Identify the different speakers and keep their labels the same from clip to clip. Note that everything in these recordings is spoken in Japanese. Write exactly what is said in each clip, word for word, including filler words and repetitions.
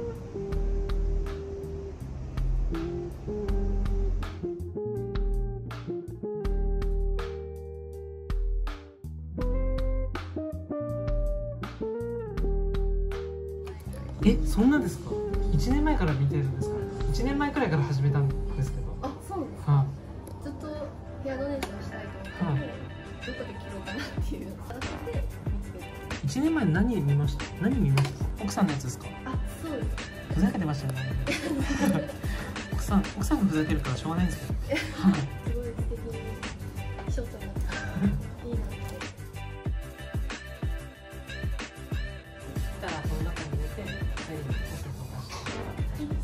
Speaker 1: え、そんなですか？いちねんまえから見てるんですか？いちねんまえくらいから始めたんですけど。
Speaker 2: あ、そうですか。
Speaker 1: は
Speaker 2: ずっとヘアドネーションしたいと思って、どこで切ろうかなっていうのを探して見つけて。
Speaker 1: いちねんまえに何見ました？何見ました？奥さんのやつですか？
Speaker 2: あ、そうです。
Speaker 1: ふざけてましたよね。奥さん、奥さんがふざけるからしょうがないんですけど。はい。
Speaker 2: すごい素敵にショットになっていいなって。
Speaker 1: たらその中に入れて、最後にコストを出していきます。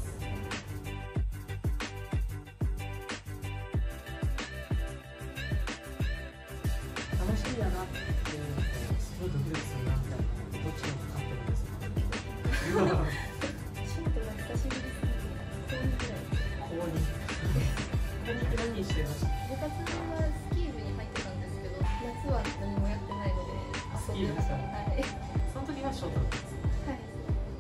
Speaker 1: 楽しみだなっていうのと、すごいドキドキするなみたいな、どっちがかかってるんですか？
Speaker 2: ショートが久しぶりすぎて、高にぐらい。
Speaker 1: 高に。高にって何してました？
Speaker 2: 部活はスキー部に入ってたんですけど、夏は何もやってないので遊んでました。はい。
Speaker 1: その時がショートだったんです。
Speaker 2: はい。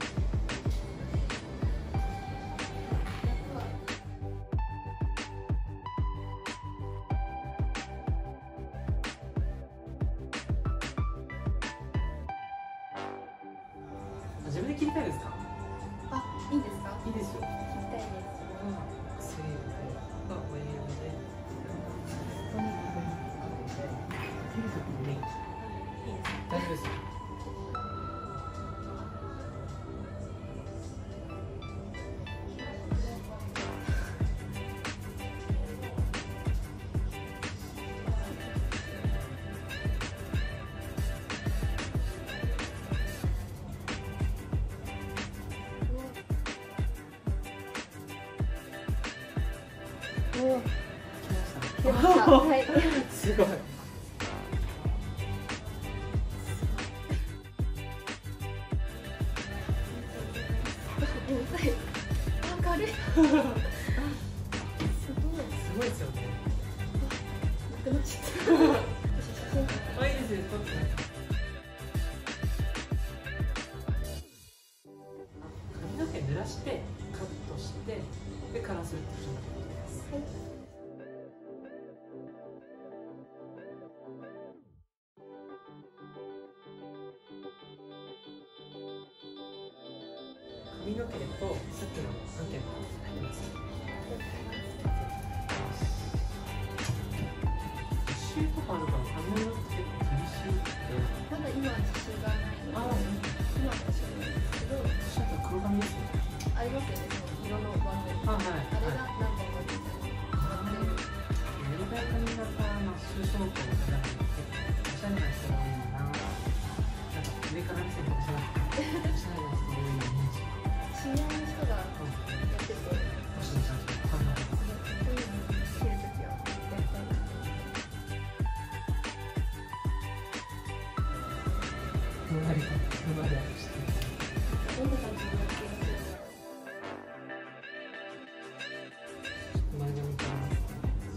Speaker 1: 自分で切りたいですか？
Speaker 2: あ、いいですか？
Speaker 1: いいですよ。
Speaker 2: 聞きたいです。
Speaker 1: せーのが親指で、
Speaker 2: お肉
Speaker 1: 切るときに
Speaker 2: いいですか？
Speaker 1: 大丈夫ですよ。
Speaker 2: おお、
Speaker 1: 来ました。
Speaker 2: 来ました。はい。
Speaker 1: すごい。
Speaker 2: 重たい。あ、軽い。すごい。
Speaker 1: すごいですよね。
Speaker 2: なくなっちゃった。写真
Speaker 1: あ、いいですよ。撮って髪の毛濡らしてカットしてでカラーするってことになってます。
Speaker 2: はい。
Speaker 1: 髪の毛とさっきの案件が入ってます。刺繍とかあるから髪の毛って厳しいって。
Speaker 2: まだ今は刺繍がないので、今は刺繍なんですけど、
Speaker 1: 刺繍って黒髪ですよね。
Speaker 2: ありますよね。その色の番組。
Speaker 1: あ、はい。
Speaker 2: あれが何本かみたいな。なってる。
Speaker 1: メリダー髪型マッシュショートを選ぶのっておしゃれな人が多いな。なんか上から見せておしゃれな人が多いイメージ。
Speaker 2: 知り合いの人がやってて、
Speaker 1: 星野さんとか。
Speaker 2: そういうの着るときはやりたいな。
Speaker 1: ふんわりふんわりして。
Speaker 2: どんな感じでやってるの？
Speaker 1: 前髪からます。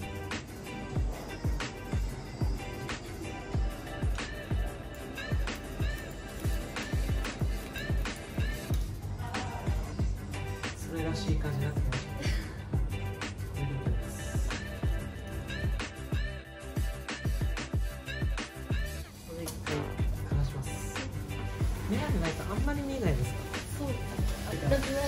Speaker 1: それらしい感じになってきました。これ一回枯らします。メガネないとあんまり見えないですか？
Speaker 2: そうですね。あ、だってね。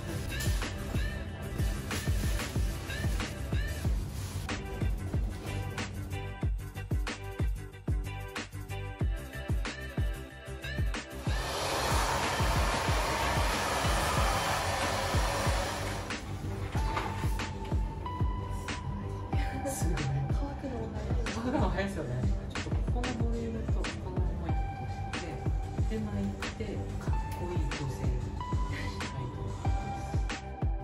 Speaker 1: すごい。
Speaker 2: 乾くのも早い。
Speaker 1: 乾くの早いですよね。ちょっとここのボリュームとこの思いとって、で巻いてかっこいい女性にしたいと思います。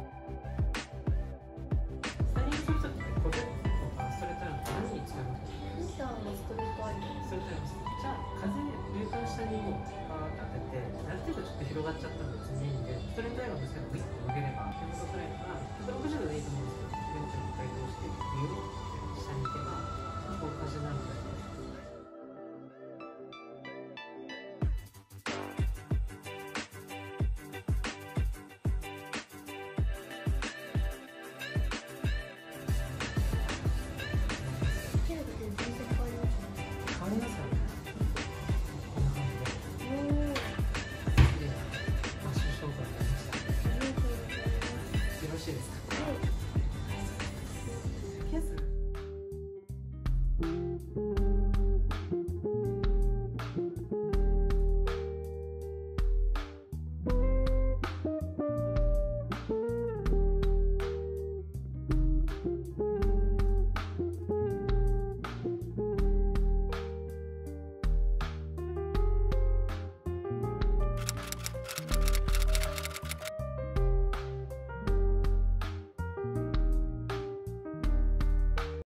Speaker 1: スタイリングするときってコテとかストレートアイロンとか何に使いますか？
Speaker 2: ミキさんのストレートアイロン。
Speaker 1: ストレートアイロンです。じゃあ風上から下にもうパーッと当てて、ある程度ちょっと広がっちゃったんで別にいいんで、ストレートアイロンで最後グイッと曲げれば手元くらいからひゃくろくじゅうどでいいと思うんですけど、ベンチに回答してビューって下に行けばこういう感じになるので。